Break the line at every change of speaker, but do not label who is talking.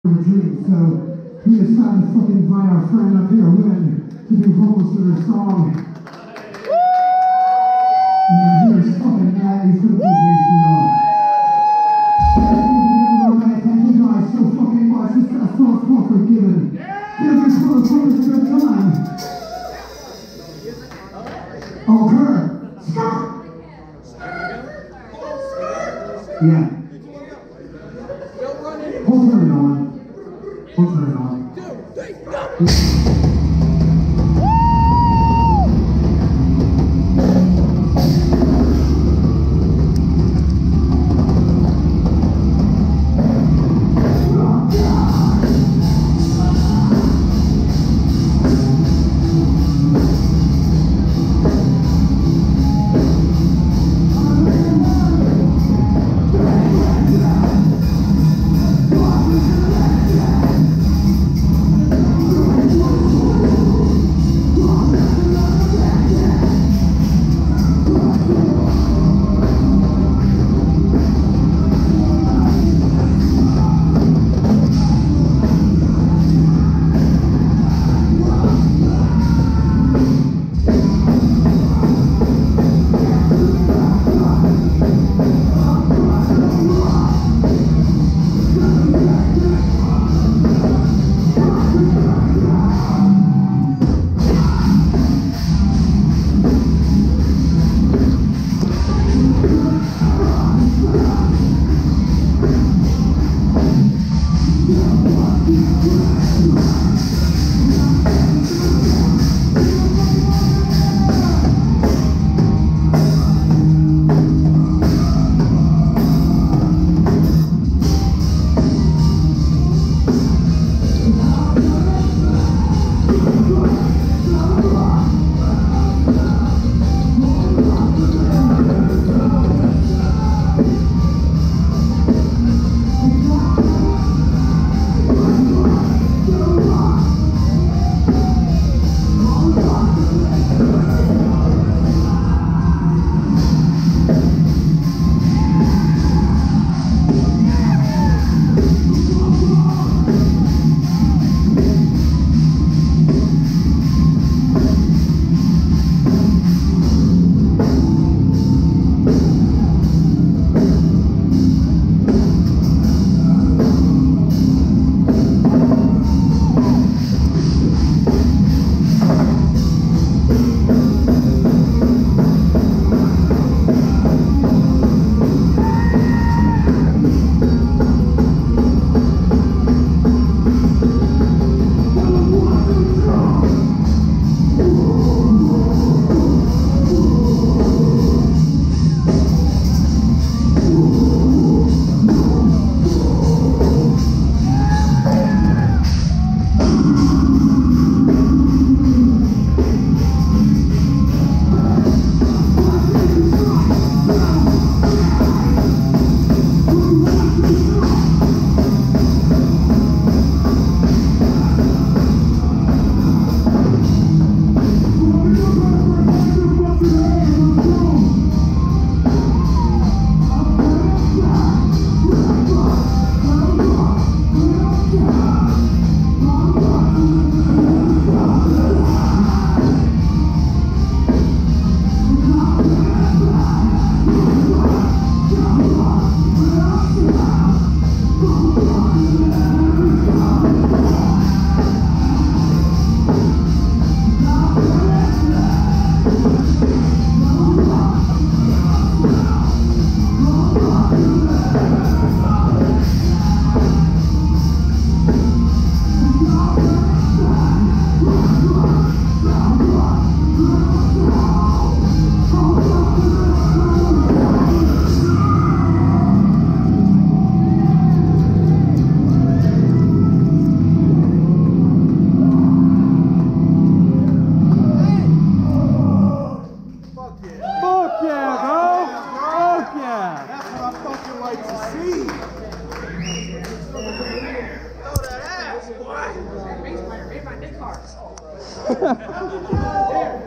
dream. So we decided to fucking invite our friend up here, Lynn, to do vocals for this song. And here's fucking Matt, he's gonna play bass now. Thank you guys so fucking much. This song's called Forgiven. Give this motherfucker a good time. Oh, Kurt. Stop. Yeah. We'll turn it on. We'll turn it on. 2, 3, go!